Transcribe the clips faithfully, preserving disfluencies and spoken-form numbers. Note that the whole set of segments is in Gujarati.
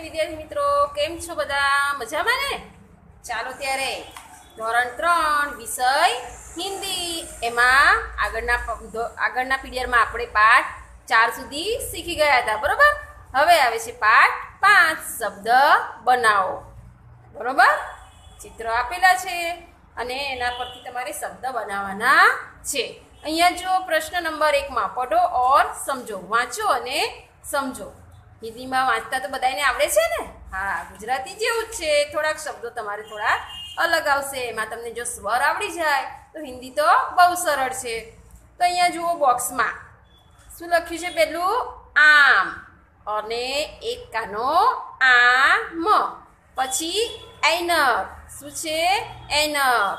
વિદ્યાર્થી મિત્રો, કેમ છો બધા? મજામાં ને? ચાલો ત્યારે ધોરણ ત્રણ વિષય હિન્દી એમાં આગળના આગળના પીરિયડમાં આપણે પાઠ ચાર સુધી શીખી ગયા હતા, બરોબર? હવે આવે છે પાઠ પાંચ, શબ્દ બનાવો. બરોબર? ચિત્ર આપેલા છે અને એના પરથી તમારે શબ્દ બનાવવાના છે. અહીંયા જો પ્રશ્ન નંબર એકમાં પઢો ઓર સમજો, વાંચો અને સમજો. હિન્દીમાં વાંચતા તો બધાને આવડે છે ને? હા, ગુજરાતી જેવું જ છે, થોડાક શબ્દો તમારે થોડાક અલગ આવશે. એમાં તમને જો સ્વર આવડી જાય તો હિન્દી તો બહુ સરળ છે. તો અહીંયા જુઓ બોક્સમાં શું લખ્યું છે? પહેલું આમ અને એક કાનો આમ, પછી એનક. શું છે? એનક.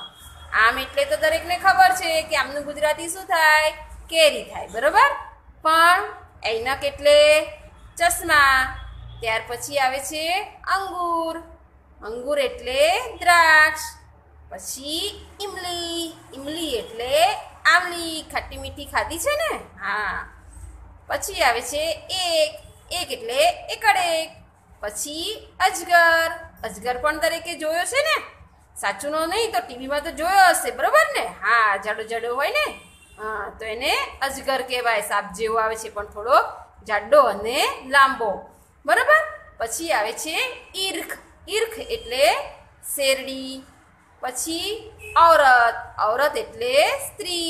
આમ એટલે તો દરેકને ખબર છે કે આમનું ગુજરાતી શું થાય? કેરી થાય, બરોબર? પણ એનક એટલે ચશ્મા. ત્યાર પછી આવે છે અંગૂર. અંગૂર એટલે દ્રાક્ષ. પછી ઈમલી. ઈમલી એટલે આમલી, ખાટી મીઠી ખાધી છે ને? હા. પછી આવે છે એક. એક એટલે એકડેક. પછી અજગર. અજગર પણ દરેકે જોયો છે ને? સાચું નો નહીં તો ટીવીમાં તો જોયો હશે, બરોબર ને? હા, જાડો જાડો હોય ને, હા, તો એને અજગર કહેવાય. સાપ જેવો આવે છે પણ થોડો જાડો અને લાંબો, બરાબર? પછી આવે છે ઈર્ખ. ઈર્ખ એટલે શેરડી. પછી ઔરત. ઔરત એટલે સ્ત્રી.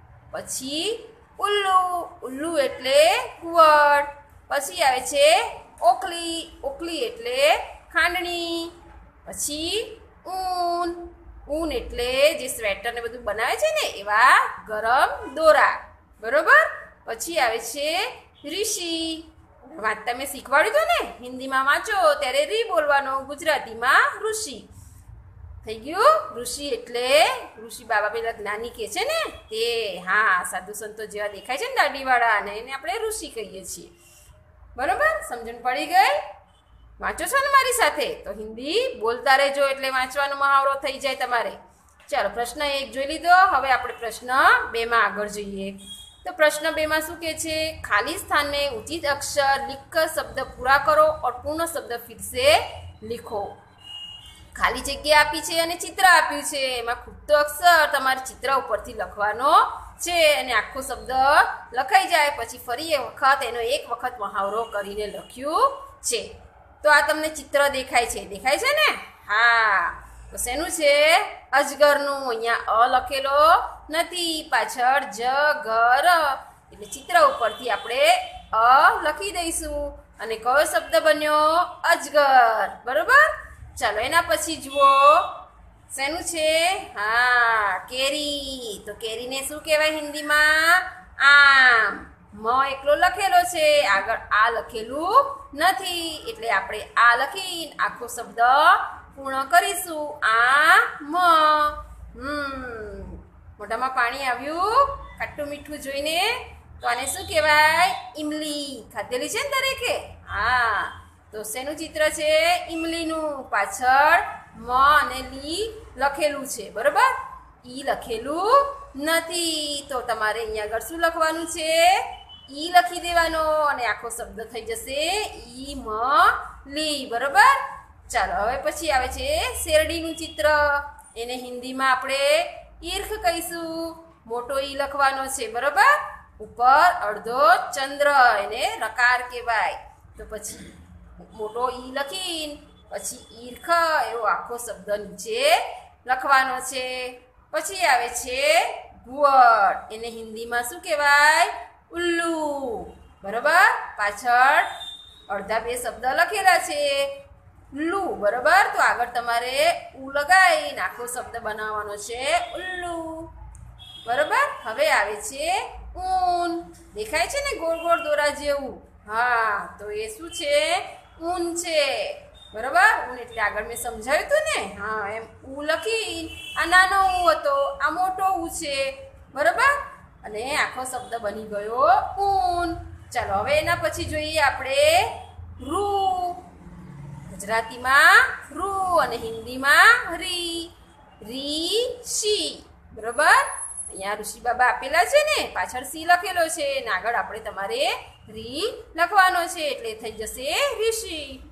પછી ઉલ્લુ. ઉલ્લુ એટલે કુંવર. પછી આવે છે ઓખલી. ઓખલી એટલે ખાંડણી. પછી ઊન. ઊન એટલે જે સ્વેટર ને બધું બનાવે છે ને એવા ગરમ દોરા, બરોબર? પછી આવે છે ઋષિ. વાંચતા મેં શીખવાડ્યું હતું ને, હિન્દીમાં વાંચો ત્યારે રી બોલવાનો, ગુજરાતીમાં ઋષિ. થઈ ગયું? ઋષિ એટલે ઋષિ બાબા પેલા જ્ઞાની કે છે ને તે. હા, સાધુ સંતો જેવા દેખાય છે ને દાઢીવાળા, અને એને આપણે ઋષિ કહીએ છીએ, બરોબર? સમજણ પડી ગઈ? વાંચો છો ને મારી સાથે? તો હિન્દી બોલતા રહેજો એટલે વાંચવાનો મહાવરો થઈ જાય તમારે. ચાલો, પ્રશ્ન એક જોઈ લીધો. હવે આપણે પ્રશ્ન બે માં આગળ જઈએ. તો પ્રશ્ન બે માં શું કહે છે? ખાલી સ્થાન में उचित अक्षर लिखकर शब्द पूरा करो और पूर्ण शब्द फिर से लिखो. ખાલી જગ્યા આપી છે અને ચિત્ર આપ્યું છે, એમાં ખૂટતો અક્ષર તમારે ચિત્ર ઉપરથી લખવાનો છે અને આખો શબ્દ લખાઈ જાય પછી ફરી એક વખત એનો એક વખત મહાવરો કરીને લખ્યું છે. તો આ તમને ચિત્ર દેખાય છે, દેખાય છે ને? હા. તો શેનું છે? અજગરનું. અહીંયા અ લખેલો નથી, પાછળ જ ગર, એટલે ચિત્ર ઉપરથી આપણે અ લખી દઈશું અને કયો શબ્દ બન્યો? અજગર, બરોબર? ચાલો, એના પછી જુઓ શેનું છે? હા, કેરી. તો કેરીને શું કહેવાય હિન્દીમાં? આમ. મ એકલો લખેલો છે, આગળ આ લખેલું નથી, એટલે આપણે આ લખીને આખો શબ્દ પૂર્ણ કરીશું. આ મ. હમ મોઢામાં પાણી આવ્યું ખાટું મીઠું જોઈને. તો આને શું કહેવાય? ઈમલી. ખાધેલી છે ને દરેકે? હા. તો શેનું ચિત્ર છે? ઈમલીનું. પાછળ મ અને લી લખેલું છે, બરોબર? ઈ લખેલું નથી, તો તમારે અહીંયા આગળ શું લખવાનું છે? ઈ લખી દેવાનો અને આખો શબ્દ થઈ જશે ઈ મ લી, બરોબર? ચાલો, હવે પછી આવે છે શેરડીનું ચિત્ર. એને હિન્દીમાં આપણે ઈર્ખ કહીશું. મોટો ઈ લખવાનો છે, બરોબર? ઉપર અડધો ચંદ્ર, એને રકાર કહેવાય. તો પછી મોટો ઈ લખીને પછી ઈર્ખ એવો આખો શબ્દ નીચે લખવાનો છે. પછી આવે છે ઘુવડ. એને હિન્દીમાં શું કહેવાય? ઉલ્લુ, બરોબર? પાછળ અડધા બે શબ્દ લખેલા છે ઉલ્લુ, બરોબર? તો આગળ તમારે ઉ લગાવીને આખો શબ્દ બનાવવાનો છે ઉલ્લુ, બરોબર? હવે આવે છે ઊન. દેખાય છે ને ગોળ ગોળ દોરા જેવું? હા, તો એ શું છે? ઊન છે, બરોબર? ઊન એટલે આગળ મેં સમજાવ્યું હતું ને? હા, એમ ઉ લખી, આ નાનો ઉ હતો, આ મોટો ઉ છે, બરોબર? અને આખો શબ્દ બની ગયો ઊન. ચાલો, હવે એના પછી જોઈએ આપણે રૂ. ગુજરાતીમાં રૂ અને હિન્દીમાં રી. રી શી, બરોબર? અહીંયા ઋષિ બાબા આપેલા છે ને, પાછળ સી લખેલો છે અને આગળ આપણે તમારે રી લખવાનો છે એટલે થઈ જશે ઋષિ.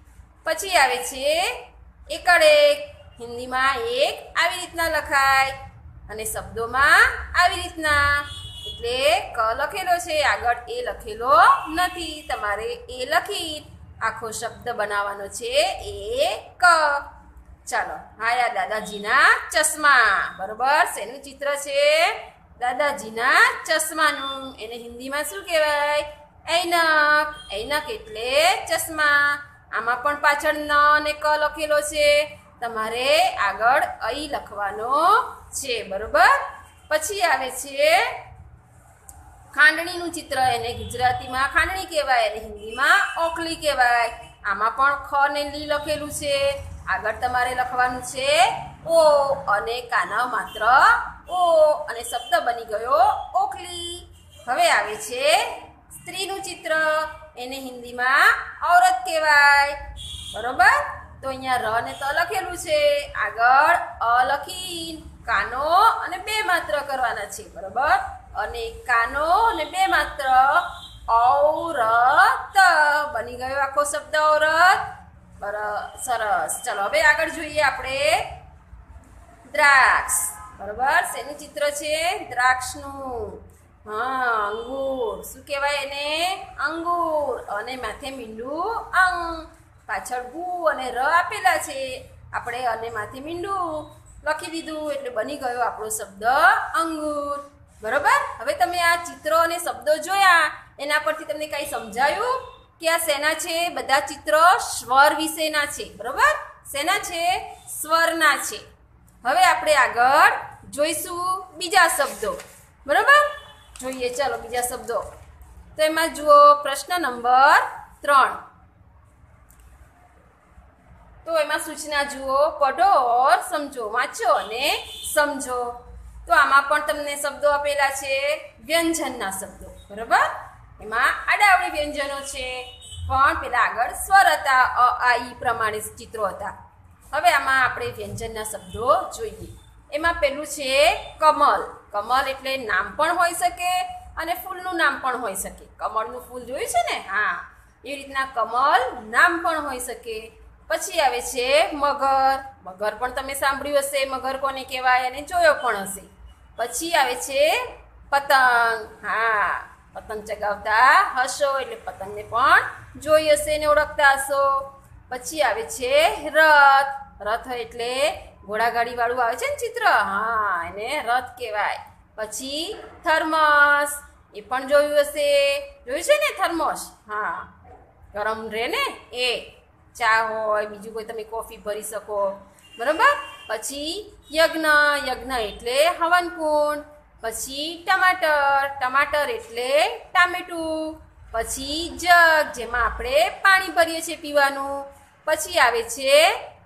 પછી આવે છે એકડ એક. હિન્દીમાં એક આવી રીતના લખાય અને શબ્દોમાં આવી રીતના. એટલે ક લખેલો છે, આગળ એ લખેલો નથી. તમારે એ લખી આખો શબ્દ બનાવવાનો છે. એક. ચાલો, હા યા દાદાજીના ચશ્મા. બરોબર, શેનું ચિત્ર છે? દાદાજીના ચશ્માનું. એને હિન્દીમાં શું કહેવાય? ઐનક. ઐનક એટલે ચશ્મા. આમાં પણ પાછળ ન અને ક લખેલો છે. તમારે આગળ અઈ લખવાનો છે. બરોબર, પછી આવે છે ખાંડણીનું ચિત્ર. એને ગુજરાતીમાં ખાંડણી કહેવાય અને હિન્દીમાં ઓખલી કહેવાય. આમાં પણ ખ ને લી લખેલું છે. આગળ તમારે લખવાનું છે ઓ અને કાના માત્ર ઓ અને શબ્દ બની ગયો ઓખલી. હવે આવે છે સ્ત્રીનું ચિત્ર. એને હિન્દીમાં ઔરત કહેવાય. બરોબર, તો અહીંયા ર ને ત લખેલું છે. આગળ અ લખી કાનો અને બે માત્ર કરવાના છે. બરોબર, અને કાનો અને બે માત્ર ઔરત બની ગયો આખો શબ્દ ઔરત. સરસ. ચલો હવે આગળ જોઈએ આપણે દ્રાક્ષ. બરોબર, શેનું ચિત્ર છે? દ્રાક્ષનું. હા, અંગૂર. શું કહેવાય એને? અંગૂર. અને માથે મીંડું અંગ. પાછળ ગુ અને ર આપેલા છે. આપણે અને માથે મીંડું લખી દીધું એટલે બની ગયો આપણો શબ્દ અંગૂર. બરોબર, હવે તમે આ ચિત્રો અને શબ્દો જોયા, એના પરથી તમને કંઈ સમજાયું કે આ શેના છે? બધા ચિત્રો સ્વર વિશેના છે. બરોબર, શેના છે? સ્વરના છે. હવે આપણે આગળ જોઈશું બીજા શબ્દો. બરોબર, જોઈએ. ચાલો બીજા શબ્દો. તો એમાં જુઓ પ્રશ્ન નંબર ત્રણ. તો એમાં સૂચના જુઓ, પઢો ઓર સમજો. વાંચો અને સમજો. તો આમાં પણ તમને શબ્દો આપેલા છે, વ્યંજનના શબ્દો. બરોબર, એમાં આડાવડી વ્યંજનો છે, પણ પેલા આગળ સ્વર હતા, અ આ ઈ પ્રમાણે ચિત્રો હતા. હવે આમાં આપણે વ્યંજનના શબ્દો જોઈએ. એમાં પેલું છે કમલ. કમલ એટલે નામ પણ હોઈ શકે અને ફૂલનું નામ પણ હોઈ શકે. કમળનું ફૂલ જોયું છે ને? હા, એવી રીતના કમલ નામ પણ હોઈ શકે. પછી આવે છે મગર. મગર પણ તમે સાંભળ્યું હશે, મગર કોને કહેવાય અને જોયો પણ હશે. પછી આવે છે પતંગ. હા, પતંગ ચગાવતા હશો એટલે પતંગને પણ જોઈ હશે ને ઓળખતા હશો. પછી આવે છે રથ. રથ એટલે ઘોડાગાડી વાળું આવે છે ને ચિત્ર. હા, એને રથ કહેવાય. પછી થર્મસ. એ પણ જોયું હશે. જોયું છે ને થર્મસ? હા, ગરમ રહે ને એ. ચા હોય, બીજું કોઈ તમે કોફી ભરી શકો. બરાબર, પછી યજ્ઞ. યજ્ઞ એટલે હવન કુંડ. પછી ટમાટર. ટમાટર એટલે ટામેટું. પછી જગ, જેમાં આપણે પાણી ભરીએ છીએ પીવાનું. પછી આવે છે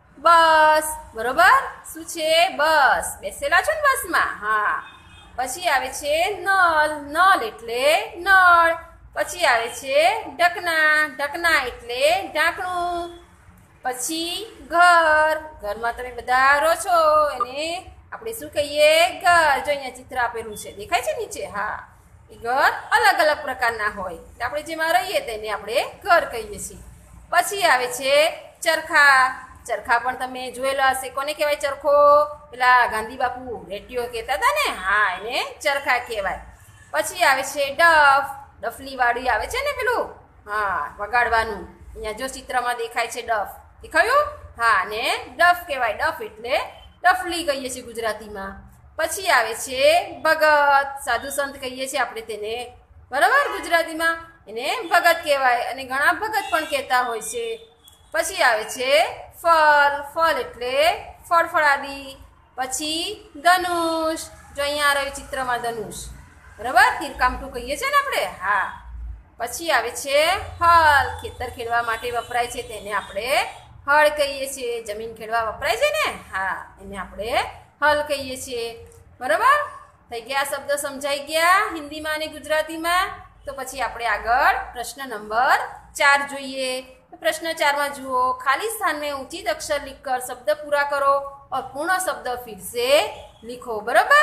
બસ. બરોબર, શું છે? બસ. બેસેલા છો ને બસમાં? હા. પછી આવે છે નળ. નળ એટલે નળ. પછી આવે છે ઢકના. ઢકના એટલે ઢાંકણું. પછી ઘર. ઘરમાં તમે બધા રહો છો એને આપણે શું કહીએ? ઘર. જો અહીંયા ચિત્ર આપેલું છે, દેખાય છે નીચે? હા, એ ઘર અલગ અલગ પ્રકારના હોય. આપણે જેમાં રહીએ તેને આપણે ઘર કહીએ છીએ. પછી આવે છે ચરખા. ચરખા પણ તમે જોયેલા હશે. કોને કહેવાય ચરખો? પેલા ગાંધી બાપુ રેટિયો કહેતા હતા ને? હા, એને ચરખા કહેવાય. પછી આવે છે ડફ. ડફલી વાળી આવે છે ને પેલું? હા, વગાડવાનું. અહીંયા જો ચિત્રમાં દેખાય છે ડફ. દેખાયું? હા, ને ડફ કહેવાય. ડફ એટલે ડફલી કહીએ છીએ ગુજરાતીમાં. પછી આવે છે ભગત. સાધુ સંત કહીએ છીએ આપણે તેને. બરાબર, ગુજરાતીમાં એને ભગત કહેવાય અને ઘણા ભગત પણ કહેતા હોય છે. પછી આવે છે ફળ. ફળ એટલે ફળફળાદી. પછી ધનુષ. જો અહીંયા રહ્યું ચિત્રમાં ધનુષ. બરાબર, તીરકામઠું કહીએ છીએ ને આપણે? હા. પછી આવે છે હળ. ખેતર ખેડવા માટે વપરાય છે તેને આપણે હળ કહીએ છીએ. જમીન ખેડવા વપરાય છે ને? હા, એને આપણે હળ કહીએ છીએ. બરાબર, થઈ ગયા શબ્દો? સમજાઈ ગયા હિન્દીમાં અને ગુજરાતીમાં? તો પછી આપણે આગળ પ્રશ્ન નંબર ચાર જોઈએ. तो प्रश्न चार में जुओ, खाली स्थान में उचित अक्षर लिखकर शब्द पूरा करो और पूर्ण शब्द फिर से लिखो. बराबर,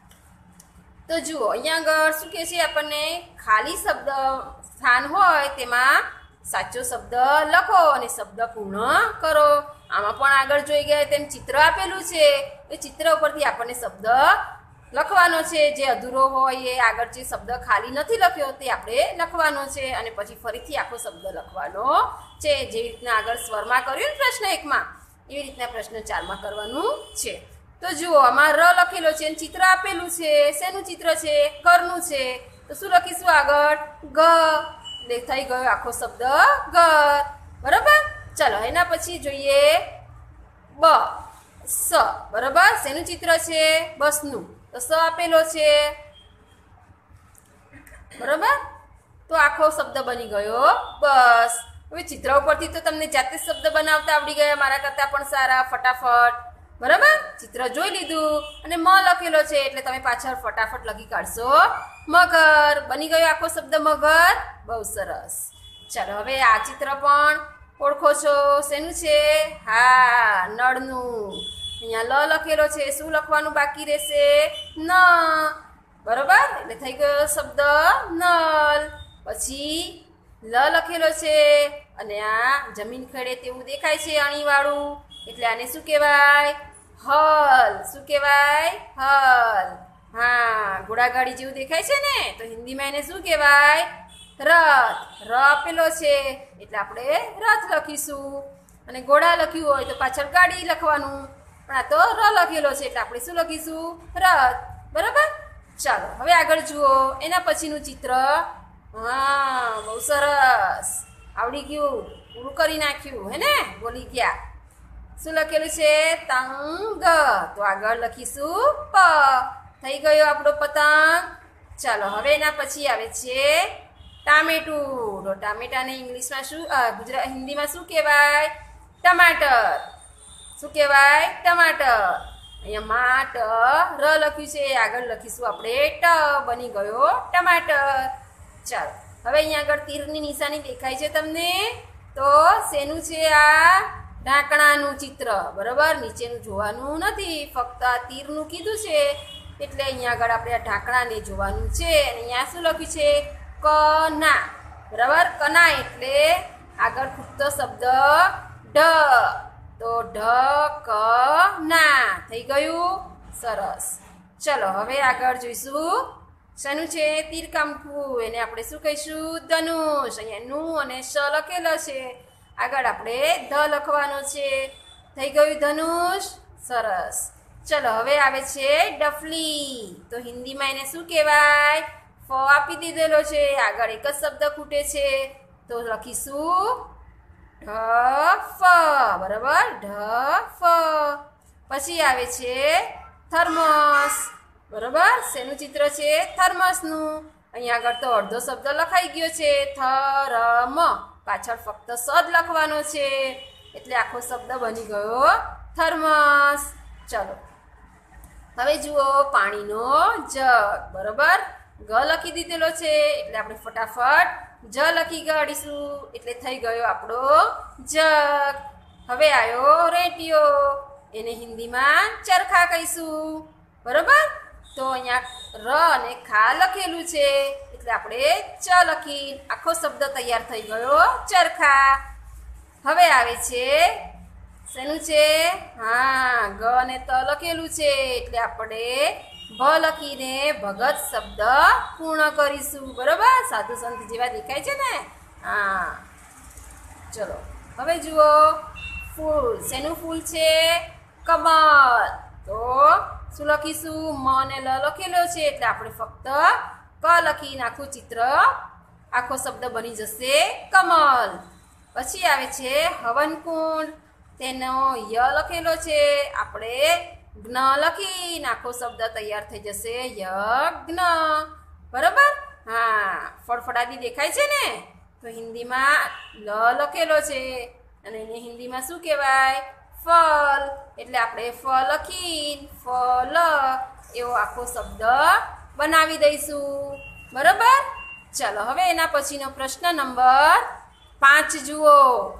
तो जुओ अहींया આગળ શું કહે છે આપણને? ખાલી શબ્દ સ્થાન હોય તેમાં સાચો શબ્દ લખો અને શબ્દ પૂર્ણ કરો. આમાં પણ આગળ જોઈ ગયા તેમ ચિત્ર આપેલું છે. એ ચિત્ર ઉપરથી આપણને શબ્દ લખવાનો છે. જે અધૂરો હોય એ આગળ જે શબ્દ ખાલી નથી લખ્યો તે આપણે લખવાનો છે અને પછી ફરીથી આખો શબ્દ લખવાનો છે. જેવી રીતના આગળ સ્વરમાં કર્યું ને પ્રશ્ન એકમાં, એવી રીતના પ્રશ્ન ચારમાં કરવાનું છે. તો જુઓ, આમાં ર લખેલો છે અને ચિત્ર આપેલું છે. શેનું ચિત્ર છે? ઘરનું છે. તો શું લખીશું આગળ? ગ. થઈ ગયો આખો શબ્દ ઘર. બરાબર. ચાલો એના પછી જોઈએ બ સ. બરાબર. શેનું ચિત્ર છે? બસનું. તો સ આપેલો છે. બરાબર. તો આખો શબ્દ બની ગયો બસ. હવે ચિત્ર ઉપરથી તો તમને જાતે શબ્દ બનાવતા આવડી ગયા, મારા કરતાં પણ સારા, ફટાફટ. બરાબર. ચિત્ર જોઈ લીધું અને મ લખેલો છે એટલે તમે પાછળ ફટાફટ લખી કાઢશો મગર. બની ગયો આખો શબ્દ મગર. બહુ સરસ. ચાલો હવે આ ચિત્ર પણ ઓળખો છો. શેનું છે? હા, નળનું. અહીંયા લ લખેલો છે. શું લખવાનું બાકી રહેશે? ન. બરોબર. એટલે થઈ ગયો શબ્દ નલ. પછી લ લખેલો છે અને આ જમીન ખેડે તેવું દેખાય છે અણીવાળું, એટલે આને શું કહેવાય? હલ. શું કહેવાય? હલ. હા, ઘોડાગાડી જેવું દેખાય છે ને, તો હિન્દીમાં એને શું કહેવાય? રથ. ર આપેલો છે એટલે આપણે રથ લખીશું. અને ઘોડા લખ્યું હોય તો પાછળ ગાડી લખવાનું, પણ આ તો ર લખેલો છે એટલે આપણે શું લખીશું? રથ. બરાબર. ચાલો હવે આગળ જુઓ. એના પછીનું ચિત્ર. હા, બહુ સરસ. આવડી ગયું. પૂરું કરી નાખ્યું હે ને? બોલી ગયા. શું લખેલું છે? તંગ. તો આગળ લખીશું પ. થઈ ગયો આપણો પતંગ. ચાલો હવે એના પછી આવે છે ટામેટું. તો ટામેટાને ઇંગ્લિશમાં શું, ગુજરાત હિન્દીમાં શું કહેવાય? ટમાટર. શું કહેવાય? ટમાટર. અહીંયા મા ટ ર લખ્યું છે, આગળ લખીશું આપણે ટ. બની ગયો ટમાટર. ચાલો હવે અહીંયા આગળ તીરની નિશાની દેખાય છે તમને? તો શેનું છે આ? ઢાંકણાનું ચિત્ર. બરાબર. નીચેનું જોવાનું નથી, ફક્ત આ તીરનું કીધું છે એટલે અહીંયા આગળ આપણે આ ઢાંકણાને જોવાનું છે. અને અહીંયા શું લખ્યું છે? કના. બરાબર. કના એટલે આગળ ખૂટતો શબ્દ ઢ. તો ઢ ક ના. થઈ ગયું. સરસ. ચલો હવે આગળ જોઈશું શેનું છે? તીરકામઠું. એને આપણે શું કહીશું? ધનુષ. અહીંયા નું અને શ લખેલો છે, આગળ આપણે ધ લખવાનો છે. થઈ ગયું ધનુષ. સરસ. ચલો હવે આવે છે ડફલી. તો હિન્દીમાં એને શું કહેવાય? ફ આપી દીધેલો છે, આગળ એક જ શબ્દ ખૂટે છે તો લખીશું ઢ ફ. બરાબર. ઢ ફ. પછી આવે છે થર્મસ. બરાબર. શેનું ચિત્ર છે? થર્મસનું. અહીંયા આગળ તો અડધો શબ્દ લખાઈ ગયો છે થરમ, પાછળ ફક્ત સ જ લખવાનો છે એટલે આખો શબ્દ બની ગયો થર્મસ. ચલો હવે જુઓ પાણીનો જગ. બરાબર. ગ લખી દીધેલો છે એટલે આપણે ફટાફટ જ લખી કાઢીશું એટલે થઈ ગયો આપણો જગ. હવે આવ્યો રેડિયો. એને હિન્દીમાં ચરખા કહીશું. બરાબર. તો અહીંયા ર અને ખા લખેલું છે એટલે આપણે ચ લખી આખો શબ્દ તૈયાર થઈ ગયો ચરખા. હવે આવે છે શેનું છે? હા, ગ અને ત લખેલું છે એટલે આપણે ભ લખીને ભગત શબ્દ પૂર્ણ કરીશું. બરાબર. સાધુ સંત જેવા દેખાય છે ને? હા. ચલો હવે જુઓ ફૂલ. શેનું ફૂલ છે? કમળ. તો શું લખીશું? મ અને લ લખેલો છે એટલે આપણે ફક્ત ક લખીને આખું ચિત્ર, આખો શબ્દ બની જશે કમલ. પછી આવે છે હવનકુંડ. તેનો ય લખેલો છે, આપણે જ્ઞ લખીને આખો શબ્દ તૈયાર થઈ જશે યજ્ઞ. બરાબર. હા, ફળફળાદી દેખાય છે ને? તો હિન્દીમાં લ લખેલો છે અને એને હિન્દીમાં શું કહેવાય? ફલ. એટલે આપણે ફ લખીને ફલ એવો આખો શબ્દ બનાવી દઈશું. બરાબર. ચાલો હવે એના પછીનો પ્રશ્ન નંબર પાંચ જુઓ.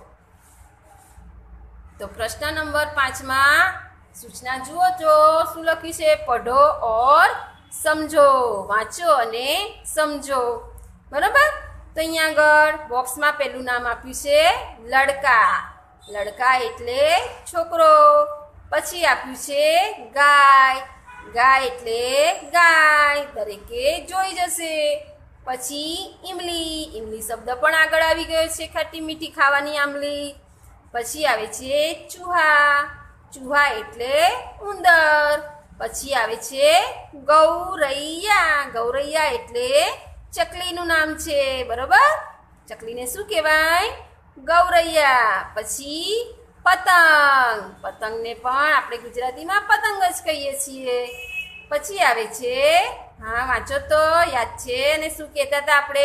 તો પ્રશ્ન નંબર પાંચમાં સૂચના જુઓ તો શું લખ્યું છે? પઢો ઓર સમજો. વાંચો અને સમજો. બરાબર. તો અહીંયા આગળ બોક્સમાં પહેલું નામ આપ્યું છે લડકા. લડકા એટલે છોકરો. પછી આપ્યું છે ગાય. ગાય એટલે ગાય, દરેકે જોઈ જશે. પછી ઈમલી. ઈમલી શબ્દ પણ આગળ આવી ગયો છે, ખાટી મીઠી ખાવાની આંબલી. પછી આવે છે ચૂહા. ચૂહા એટલે ઉંદર. પછી આવે છે ગૌરૈયા. ગૌરૈયા એટલે ચકલીનું નામ છે, બરોબર. ચકલીને શું કહેવાય? ગૌરૈયા. પછી પતંગ. પતંગને પણ આપણે ગુજરાતીમાં પતંગ જ કહીએ છીએ. પછી આવે છે, હા વાંચો તો યાદ છે. અને શું કહેતા હતા આપણે?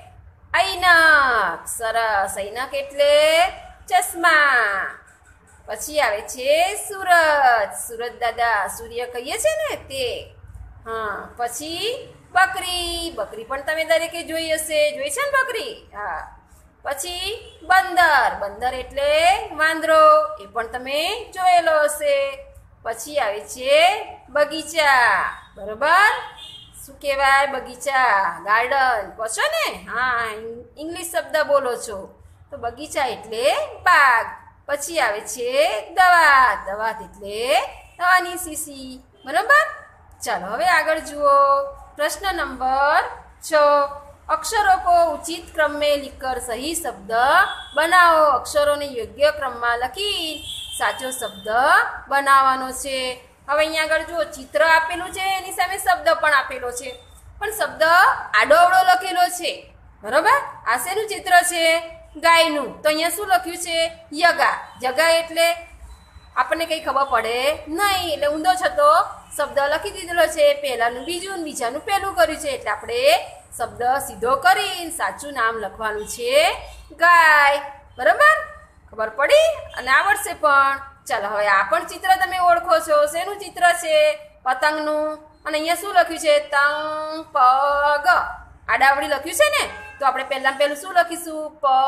ઐનક. સરસ. ઐનક એટલે ચશ્મા. પછી આવે છે સૂરજ. સૂરજ દાદા, સૂર્ય કહીએ છે ને તે. હા. પછી બકરી. બકરી પણ તમે દરેકે જોઈ હશે. જોઈ છે ને બકરી? હા. પછી બંદર. બંદર એટલે વાંદરો. એ પણ તમે જોયેલો હશે. પછી આવે છે બગીચા. બરોબર. શું કહેવાય? બગીચા, ગાર્ડન કહો છો ને? હા, ઇંગ્લિશ શબ્દ બોલો છો. તો બગીચા એટલે બાગ. પછી આવે છે દવા. દવા એટલે દવાની શીશી. બરોબર. ચાલો હવે આગળ જુઓ. प्रश्न नंबर छ, अक्षरों को उचित क्रम में लिखकर सही शब्द बनाओ. अक्षरों ने योग्य क्रम में लखी साचो शब्द बनावવાનો છે. હવે અહીંયા આગળ જો ચિત્ર આપેલું છે, એની સામે શબ્દ પણ આપેલો છે, પણ શબ્દ આડો અવળો લખેલો છે, બરોબર. આ શેનું ચિત્ર છે? ગાયનું. તો અહીંયા શું લખ્યું છે? યગા. જગા એટલે આપણને કંઈ ખબર પડે નહીં, એટલે ઊંધો છતો શબ્દ લખી દીધેલો છે. પહેલાનું બીજું, બીજાનું પહેલું કર્યું છે, એટલે આપણે શબ્દ સીધો કરીને સાચું નામ લખવાનું છે ગાય. બરાબર? ખબર પડી અને આવડશે પણ. ચાલો હવે આ પણ ચિત્ર તમે ઓળખો છો. શેનું ચિત્ર છે? પતંગનું. અને અહીંયા શું લખ્યું છે? તંગ પગ. આડાવડી લખ્યું છે ને, તો આપણે પહેલા પહેલું શું લખીશું?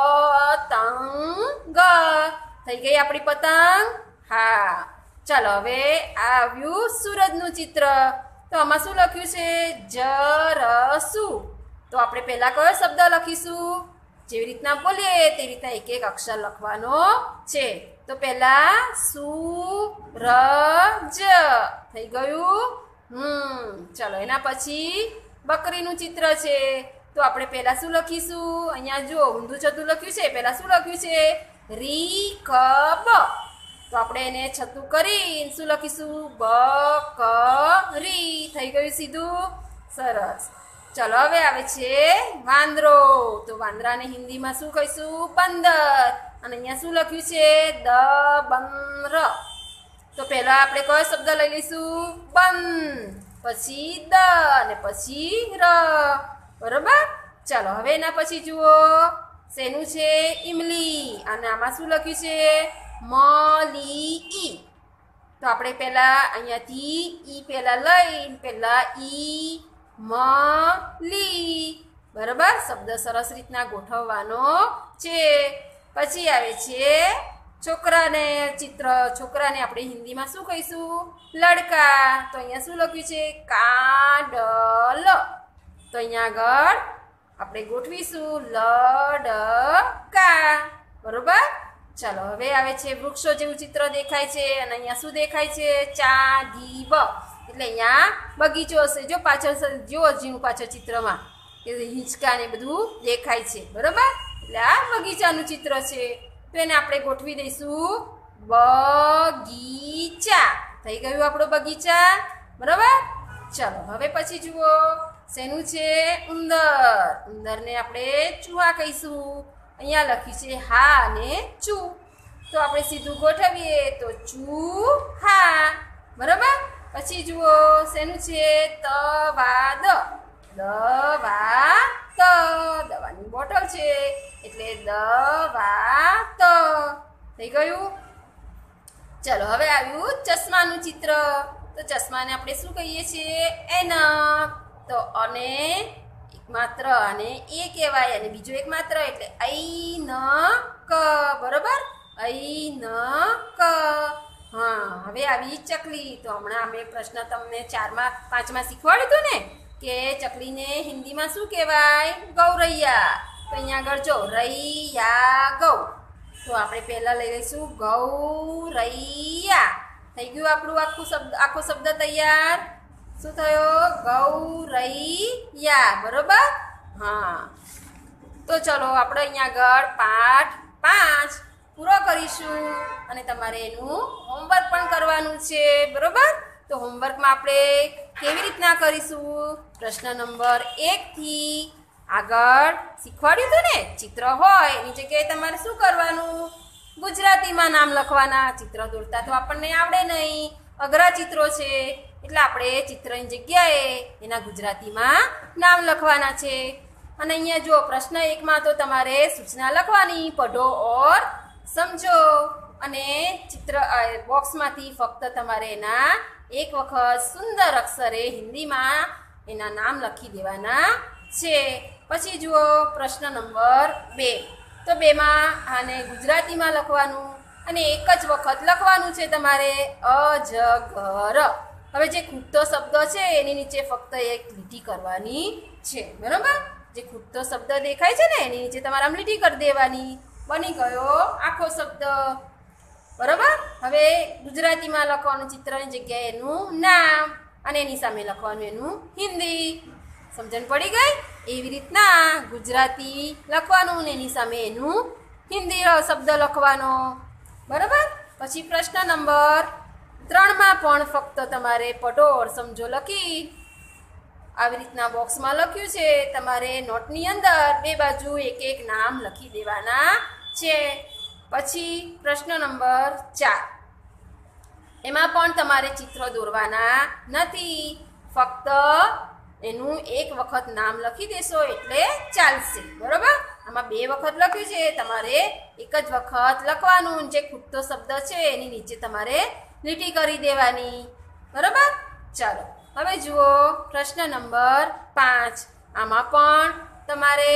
પતંગ. થઈ ગઈ આપણી પતંગ. હા. ચાલો હવે આ આવ્યું સૂરજનું ચિત્ર. તો આમાં શું લખ્યું છે? જરસુ. તો આપણે પહેલા કયો શબ્દ લખીશું? જેવી રીતના બોલીએ તે રીતના એક એક અક્ષર લખવાનો છે. તો પહેલા સૂરજ થઈ ગયું. હમ ચાલો એના પછી બકરીનું ચિત્ર છે. તો આપણે પહેલા શું લખીશું? અહીંયા જો ઊંધું છતું લખ્યું છે. પહેલા શું લખ્યું છે? રીખબ. તો આપણે એને છતું કરીને શું લખીશું? બકરી. થઈ ગયું સીધું. સરસ. ચલો હવે આવે છે વાંદરો. તો વાંદરાને હિન્દીમાં શું કહીશું? બંદર. અને અહીંયા શું લખ્યું છે? દ બંર. તો પહેલા આપણે કયો શબ્દ લઈ લઈશું? બન. પછી દ અને પછી ર. બરોબર. ચાલો હવે એના પછી જુઓ શેનું છે? ઈમલી. અને આમાં શું લખ્યું છે? મલી. તો આપણે પહેલા અહીંયાથી ઈ પહેલા લઈને પહેલા ઈ મલી. બરાબર. શબ્દ સરસ રીતના ગોઠવવાનો છે. પછી આવે છે છોકરાને ચિત્ર. છોકરાને આપણે હિન્દીમાં શું કહીશું? લડકા. તો અહીંયા શું લખ્યું છે? કાડલ. તો અહીંયા આગળ આપણે ગોઠવીશું લડકા. બરોબર. ચાલો હવે આવે છે વૃક્ષો જેવું ચિત્ર દેખાય છે. અને અહીંયા શું દેખાય છે? ચાંદીબ. એટલે અહીંયા બગીચો હશે. જો પાછળ જો હજી પાછળ ચિત્રમાં કે હિંચકા ને બધું દેખાય છે. બરોબર. એટલે આ બગીચાનું ચિત્ર છે. તો એને આપણે ગોઠવી દઈશું બગીચા. થઈ ગયું આપણો બગીચા. બરોબર. ચાલો હવે પછી જુઓ શેનું છે? ઉંદર. ઉંદરને આપણે ચૂહા કહીશું. અહીંયા લખ્યું છે હા અને ચૂ. તો આપણે સીધું ગોઠવીએ તો ચૂહા. બરાબર. પછી જુઓ શેનું છે? તવાદ. દવા ત. દવાની બોટલ છે એટલે દવા ત. થઈ ગયું. ચલો હવે આવ્યું ચશ્માનું ચિત્ર. તો ચશ્માને આપણે શું કહીએ છીએ? એનક. તો અને એક માત્ર અને એ કહેવાય, અને બીજો એક માત્ર એટલે ઐનક. બરોબર. ઐનક. હા. હવે આવી ચકલી. તો હમણાં અમે પ્રશ્ન તમને ચારમાં પાંચમાં શીખવાડ્યું હતું ને કે ચકલીને હિન્દીમાં શું કહેવાય? ગૌરૈયા. તો અહીંયા આગળ જો રૈયા ગૌ, તો આપણે પહેલાં લઈ લઈશું ગૌરૈયા. થઈ ગયું આપણું આખું શબ્દ આખો શબ્દ તૈયાર. શું થયો? ગૌરૈયા. બરોબર. હા, તો ચલો આપણે અહીંયા આગળ પાઠ પાંચ પૂરો કરીશું અને તમારે એનું હોમવર્ક પણ કરવાનું છે. બરોબર. તો હોમવર્કમાં આપણે કેવી રીતના કરીશું? પ્રશ્ન નંબર એકથી આગળ શીખવાડ્યું હતું ને, ચિત્ર હોય એની જગ્યાએ તમારે શું કરવાનું? ગુજરાતીમાં નામ લખવાના. ચિત્ર દોરતા તો આપણને આવડે નહીં, અઘરા ચિત્રો છે, એટલે આપણે ચિત્રની જગ્યાએ એના ગુજરાતીમાં નામ લખવાના છે. અને અહીંયા જો પ્રશ્ન એકમાં તો તમારે સૂચના લખવાની, પઢો ઓર સમજો. અને ચિત્ર બોક્સમાંથી ફક્ત તમારે એના એક વખત સુંદર અક્ષરે હિન્દીમાં એના નામ લખી દેવાના છે. પછી જુઓ પ્રશ્ન નંબર બે. તો બેમાં આને ગુજરાતીમાં લખવાનું અને એક જ વખત લખવાનું છે તમારે, અજગર. હવે જે ખૂટતો શબ્દ છે એની નીચે ફક્ત એક લીટી કરવાની છે. બરાબર. જે ખૂટતો શબ્દ દેખાય છે ને એની નીચે તમારે આમ લીટી કરી દેવાની. બની ગયો આખો શબ્દ. બરાબર. હવે ગુજરાતીમાં લખવાનું ચિત્રની જગ્યાએ એનું નામ અને એની સામે લખવાનું એનું હિન્દી. સમજણ પડી ગઈ? એવી રીતના ગુજરાતી લખવાનું ને એની સામે એનું હિન્દી શબ્દ લખવાનો. બરાબર. પછી પ્રશ્ન નંબર ત્રણમાં પણ ફક્ત તમારે પઢો ઓર સમજો લખી આવી રીતના બોક્સમાં લખ્યું છે. તમારે નોટની અંદર બે બાજુ એક એક નામ લખી દેવાના છે. પછી પ્રશ્ન નંબર ચાર. એમાં પણ તમારે ચિત્ર દોરવાના નથી, ફક્ત એનું એક વખત નામ લખી દેશો એટલે ચાલશે. બરોબર. આમાં બે વખત લખ્યું છે, તમારે એક જ વખત લખવાનું. જે ખૂટતો શબ્દ છે એની નીચે તમારે લીટી કરી દેવાની. બરોબર. ચાલો હવે જુઓ પ્રશ્ન નંબર પાંચ. આમાં પણ તમારે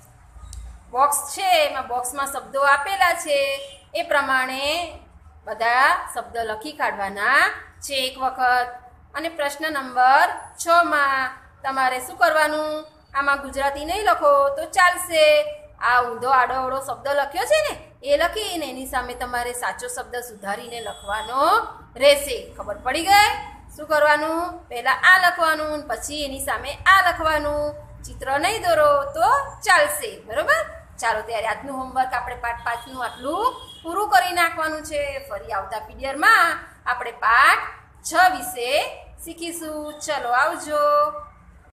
બોક્સ છે, એમાં બોક્સમાં શબ્દો આપેલા છે એ પ્રમાણે બધા શબ્દ લખી કાઢવાના છે એક વખત. અને પ્રશ્ન નંબર છમાં તમારે શું કરવાનું? આમાં ગુજરાતી નહીં લખો તો ચાલશે. આ ઊંધો આડો અવળો શબ્દ લખ્યો છે ને એ લખીને એની સામે તમારે સાચો શબ્દ સુધારીને લખવાનો રહેશે. ખબર પડી ગઈ? શું કરવાનું? પહેલાં આ લખવાનું, પછી એની સામે આ લખવાનું. ચિત્ર નહીં દોરો તો ચાલશે. બરોબર. ચાલો ત્યારે આજનું હોમવર્ક આપણે પાઠ પાંચનું આટલું પૂરું કરી નાખવાનું છે. ફરી આવતા પીડીએફમાં આપણે પાઠ છ વિશે શીખીશું. ચલો આવજો.